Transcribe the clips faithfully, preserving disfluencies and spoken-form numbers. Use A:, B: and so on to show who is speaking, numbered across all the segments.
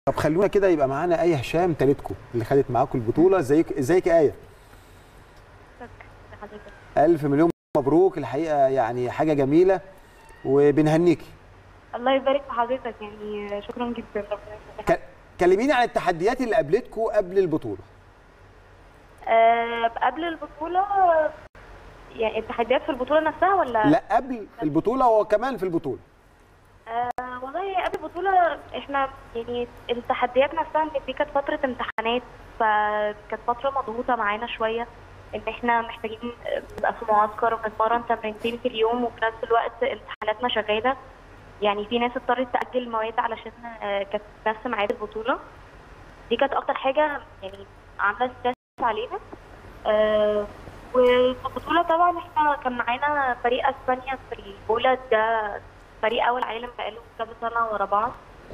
A: طب خلونا كده يبقى معانا آية هشام تالتكم اللي خدت معاكم البطولة. ازيك ازيك يا آية؟ ألف مليون مبروك، الحقيقة يعني حاجة جميلة وبنهنيكي.
B: الله يبارك في حضرتك، يعني شكرا جدا. ربنا يخليك.
A: كلميني عن التحديات اللي قابلتكم قبل البطولة.
B: أه قبل البطولة، يعني التحديات في البطولة نفسها ولا؟
A: لا قبل البطولة وكمان في البطولة.
B: أه والله قبل البطولة احنا يعني التحديات نفسها ان دي كانت فترة امتحانات، فكانت فترة مضغوطة معانا شوية، ان احنا محتاجين نبقى في معسكر وبنتمرن تمرينتين في اليوم وفي نفس الوقت امتحاناتنا شغالة. يعني في ناس اضطرت تأجل المواد علشان كانت نفس ميعاد البطولة. دي كانت أكتر حاجة يعني عاملة ستريس علينا. أه وفي البطولة طبعا احنا كان معانا فريق اسبانيا في البولة، ده فريق أول عالم بقاله كذا سنة ورا بعض.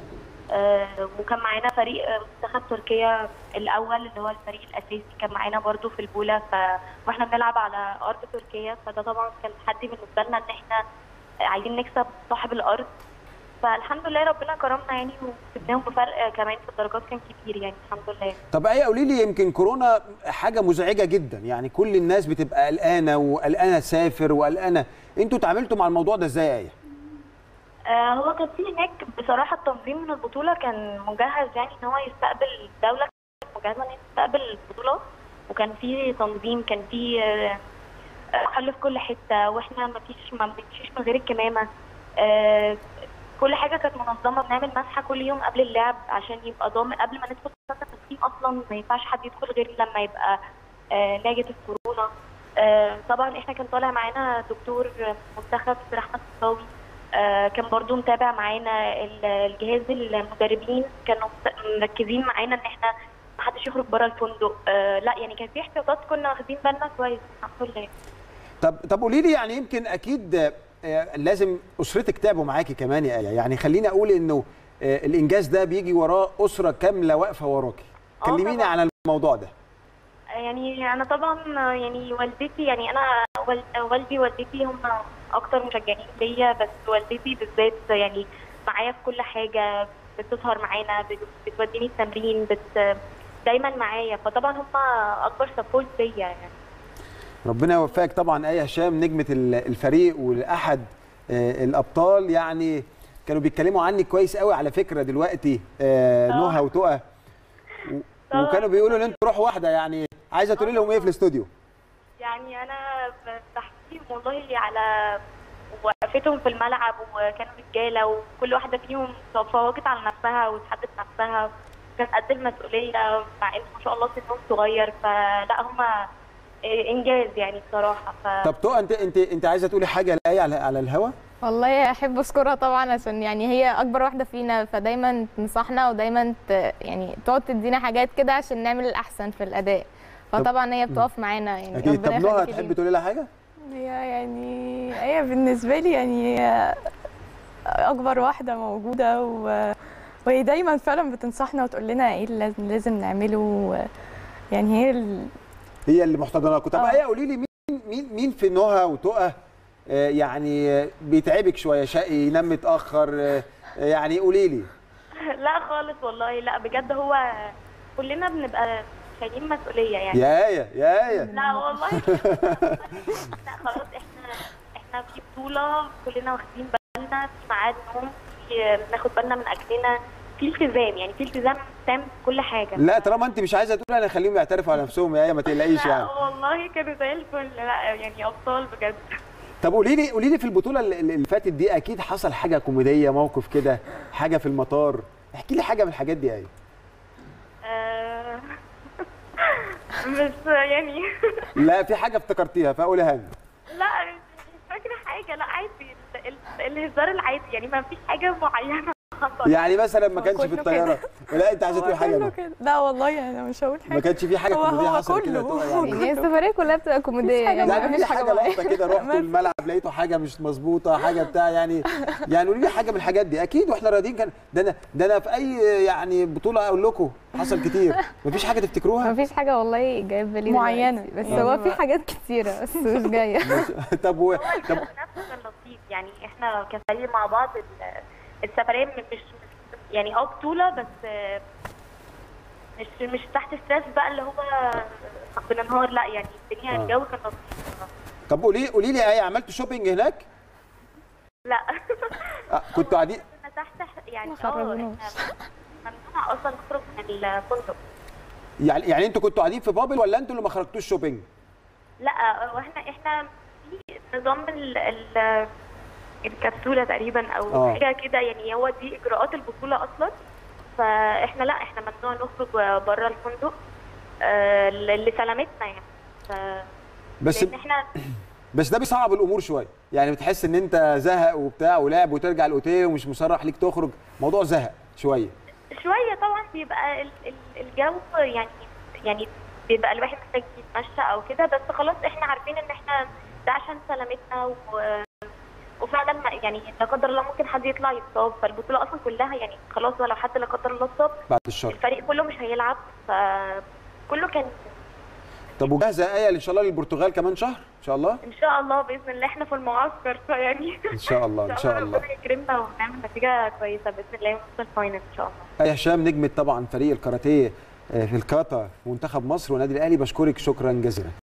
B: أه وكان معانا فريق منتخب تركيا الأول اللي هو الفريق الأساسي كان معانا برضو في البولة، ف... واحنا بنلعب على أرض تركيا، فده طبعا كان تحدي بالنسبة لنا إن احنا عايزين نكسب صاحب الارض. فالحمد لله ربنا كرمنا يعني وكسبناهم بفرق كمان في الدرجات كان كبير يعني الحمد لله.
A: طب ايه قولي لي، يمكن كورونا حاجه مزعجه جدا، يعني كل الناس بتبقى قلقانه وقلقانه تسافر وقلقانه، انتوا اتعاملتوا مع الموضوع ده ازاي يا ايه؟
B: آه هو كان في هناك بصراحه التنظيم من البطوله كان مجهز، يعني ان هو يستقبل الدوله مجهزه ان هي تستقبل البطوله، وكان في تنظيم، كان في آه حل في كل حته، واحنا ما فيش ما بنمشيش من غير الكمامه. آه كل حاجه كانت منظمه، بنعمل مسحه كل يوم قبل اللعب عشان يبقى ضامن قبل ما ندخل فتره التسخين، اصلا ما ينفعش حد يدخل غير لما يبقى آه نيجاتيف كورونا. آه طبعا احنا كان طالع معانا دكتور منتخب رحمه الصاوي، آه كان برضو متابع معانا الجهاز، المدربين كانوا مركزين معانا ان احنا ما حدش يخرج بره الفندق. آه لا يعني كان في احتياطات كنا واخدين بالنا كويس الحمد لله.
A: طب طب قولي لي، يعني يمكن اكيد لازم اسرتك تعبوا معاكي كمان يا آية، يعني خليني اقول انه الانجاز ده بيجي وراه اسره كامله واقفه وراكي، كلميني عن الموضوع ده.
B: يعني انا طبعا يعني والدتي، يعني انا والدي ووالدتي هم اكتر مشجعين ليا، بس والدتي بالذات يعني معايا في كل حاجه، بتسهر معانا، بتوديني التمرين، بت دايما معايا، فطبعا هم اكبر سبورت ليا يعني.
A: ربنا يوفقك طبعا آية هشام، نجمه الفريق واحد الابطال، يعني كانوا بيتكلموا عنك كويس قوي على فكره دلوقتي نهى وتقى، وكانوا بيقولوا ان انتوا روح واحده، يعني عايزه تقولي لهم ايه في الاستوديو؟
B: يعني انا بحكيهم والله على وقفتهم في الملعب، وكانوا رجاله وكل واحده فيهم فوقت على نفسها وتحدت نفسها، كانت قد المسؤوليه مع ان ما شاء الله سنهم صغير، فلا هم انجاز يعني بصراحه. ف...
A: طب تقى انت انت انت عايزه تقولي حاجه لآية على على الهوا؟
C: والله احب اشكرها طبعا، عشان يعني هي اكبر واحده فينا، فدايما تنصحنا ودايما ت... يعني تقعد تدينا حاجات كده عشان نعمل الاحسن في الاداء، فطبعا هي بتقف معانا يعني.
A: اكيد. طب نهى تحبي تقولي لها حاجه؟
D: هي يعني هي بالنسبه لي يعني اكبر واحده موجوده، و... وهي دايما فعلا بتنصحنا وتقول لنا ايه اللي لازم لازم نعمله، يعني هي ال...
A: هي اللي محتضناكوا. طب آية قولي لي، مين مين مين في نهى وتقى يعني بيتعبك شويه، شقي، ينام متاخر، يعني قولي لي؟
B: لا خالص والله، لا بجد هو كلنا بنبقى شايلين مسؤوليه يعني.
A: يا آية يا آية
B: لا والله لا خلاص، احنا احنا في بطوله كلنا واخدين بالنا، في ميعاد نوم، في بناخد بالنا من اكلنا، في التزام، يعني في التزام تام في كل حاجه.
A: لا طالما انت مش عايزه تقولي انا خليهم يعترفوا على نفسهم يا آية، ما تقلقيش يعني.
B: لا والله كانوا زي الفل، لا يعني ابطال بجد.
A: طب قولي لي قولي لي في البطوله اللي فاتت دي اكيد حصل حاجه كوميديه، موقف كده، حاجه في المطار، احكي لي حاجه من الحاجات دي يا آية.
B: آه بس يعني
A: لا في حاجه افتكرتيها فقوليها لنا.
B: لا مش فاكره حاجه، لا عادي الهزار العادي، يعني ما فيش حاجه معينه حصلت.
A: يعني مثلا ما كانش في الطياره؟ لا انت عايزه تقولي حاجه؟
D: لا والله انا مش هقول حاجه.
A: ما كانش في حاجه كوميديه حصلت كده
C: يعني؟ السفريه كلها بتبقى كوميديه
A: يعني، ما فيش حاجه لقطه كده رحتوا الملعب لقيتوا حاجه مش مظبوطه، حاجه بتاع يعني، يعني قولي لي حاجه من الحاجات دي اكيد واحنا راضيين. كان ده انا ده انا في اي يعني بطوله اقول لكم حصل كتير، ما فيش حاجه تفتكروها؟
C: ما فيش حاجه والله جايه في بالي
D: معينه،
C: بس هو في حاجات كتيره بس مش جايه.
A: طب و...
B: طب نفس اللطيف يعني، احنا كفريق مع بعض السفريه مش يعني اه بطوله بس آه، مش مش تحت ستريس بقى اللي هو بننهار، لا يعني الدنيا
A: آه.
B: الجو كان لطيف.
A: طب قولي قولي لي ايه، عملتوا شوبينج هناك؟
B: لا
A: آه، كنتوا قاعدين
B: كنا تحت يعني
D: ما
B: اه
D: خرجوناش.
B: احنا ممنوع اصلا نخرج من الفندق.
A: يعني يعني انتوا كنتوا قاعدين في بابل ولا انتوا اللي ما خرجتوش شوبينج؟
B: لا واحنا احنا في نظام ال ال الكبسوله تقريبا او
A: آه.
B: حاجه كده، يعني هو دي اجراءات البطوله اصلا. فاحنا لا احنا ممنوع نخرج بره الفندق آه، لسلامتنا يعني. ف...
A: بس
B: لان احنا
A: بس ده بيصعب الامور شويه، يعني بتحس ان انت زهق وبتاع ولعب وترجع الاوتيل ومش مصرح ليك تخرج، موضوع زهق شويه.
B: شويه طبعا بيبقى ال- ال- الجو يعني يعني بيبقى الواحد محتاج يتمشى او كده، بس خلاص احنا عارفين ان احنا ده عشان سلامتنا و... وفعلا ما- يعني لا قدر الله ممكن حد يطلع يتصاب، فالبطوله اصلا كلها يعني خلاص ولو حد لا قدر الله اتصاب
A: بعد الشر.
B: الفريق كله مش هيلعب، فكله كان
A: طب وجاهزه ايه ان شاء الله للبرتغال كمان شهر ان شاء الله؟
B: ان شاء الله باذن الله احنا في المعسكر فيعني
A: ان شاء الله ان شاء الله.
B: ربنا يكرمنا ونعمل نتيجه كويسه باذن الله ونوصل الفاينل ان شاء الله.
A: ايه هشام نجمه طبعا فريق الكاراتيه في الكاتا ومنتخب مصر والنادي الاهلي، بشكرك شكرا جزيلا.